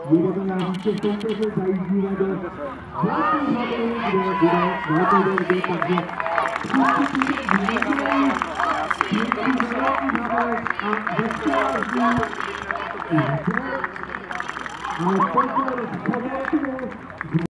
Budeme více soutěže zajíždíme do zlatý hlavy, kde bude velké derby, takže ale sponsor z